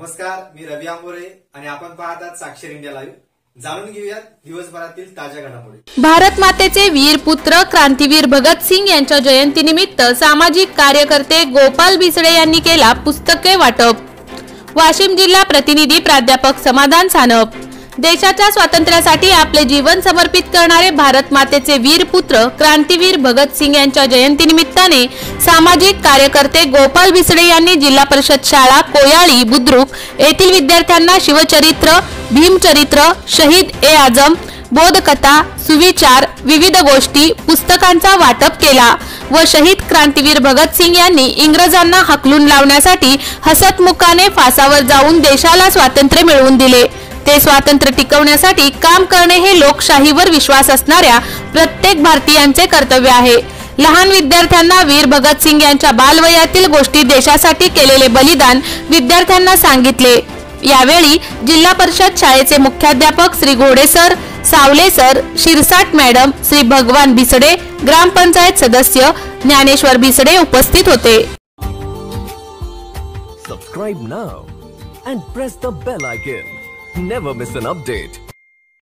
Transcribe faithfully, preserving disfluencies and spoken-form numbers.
नमस्कार, मी रवी आंबोरे आणि आपण पाहतात साक्षर इंडिया लाईव्ह. जाणून घेऊयात दिवसभरातील ताज्या घडामोडी. भारत मातेचे वीर पुत्र क्रांतीवीर भगत सिंग यांच्या जयंतीनिमित्त सामाजिक कार्यकर्ते गोपाल बिसडे यांनी केला पुस्तके वाटप. वाशिम जिल्हा प्रतिनिधी प्राध्यापक समाधान सानप. देशाच्या स्वातंत्र्यासाठी आपले जीवन समर्पित करणारे भारत मातेचे वीर पुत्र क्रांतीवीर भगत सिंग यांच्या जयंतीनिमित्ताने सामाजिक कार्यकर्ते गोपाल बिसडे यांनी जिल्हा परिषद शाळा कोयाळी बुद्रुक येथील विद्यार्थ्यांना शिवचरित्र, भीमचरित्र, शहीद ए आजम, बोधकथा, सुविचार, विविध गोष्टी पुस्तकांचा वाटप केला व शहीद क्रांतीवीर भगत सिंग यांनी इंग्रजांना हकलून लावण्यासाठी हसतमुखाने फासावर जाऊन देशाला स्वातंत्र्य मिळवून दिले. ते स्वातंत्र्य टिकवण्यासाठी काम करणे हे लोकशाहीवर विश्वास असणाऱ्या प्रत्येक भारतीयांचे कर्तव्य आहे. लहान विद्यार्थ्यांना वीर भगत सिंग यांच्या बालवयातील गोष्टी, देशासाठी केलेले बलिदान विद्यार्थ्यांना सांगितले. यावेळी जिल्हा परिषद शाळेचे मुख्याध्यापक Shri Ghode sir, Sawle sir, Shirsat madam, Shri Bhagwan Bisde, ग्रामपंचायत सदस्य ज्ञानेश्वर बिसडे उपस्थित होते. Subscribe now and press the bell icon. Never miss an update.